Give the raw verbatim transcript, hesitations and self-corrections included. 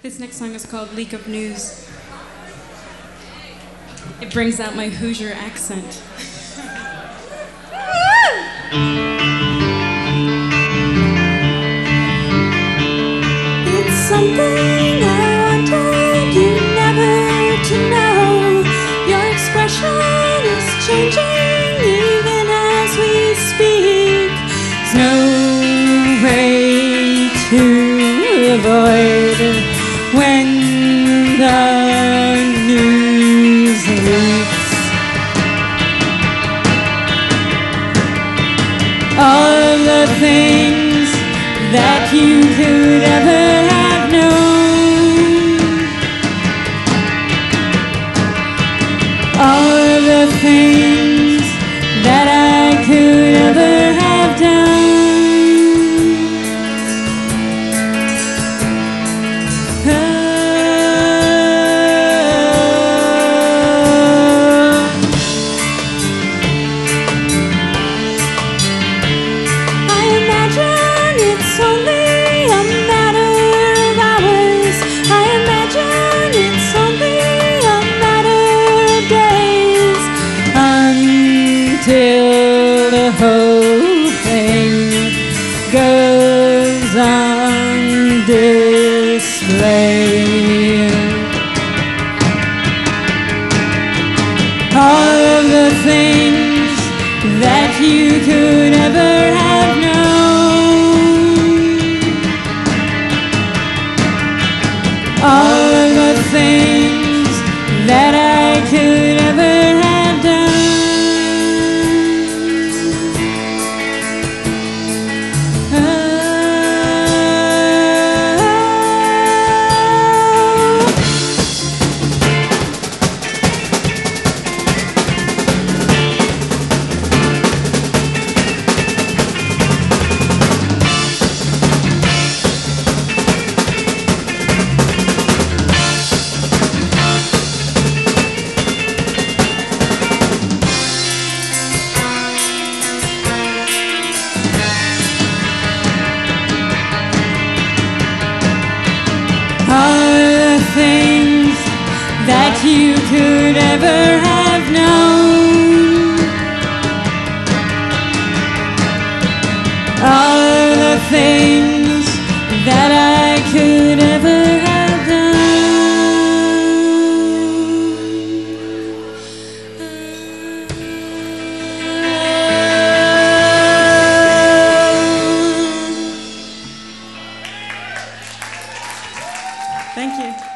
This next song is called Leak of News. It brings out my Hoosier accent. It's something I wanted you never to know. Your expression is changing even as we speak. There's no way to avoid when the news leaks. All the things that you could ever have known, all the things that I could ever have done. It's only a matter of hours. I imagine it's only a matter of days until the whole thing goes on display. All of the things that you could ever have known, all the things that I could ever have done. All the things that you could ever have known, all the things that I could ever have done. Thank you.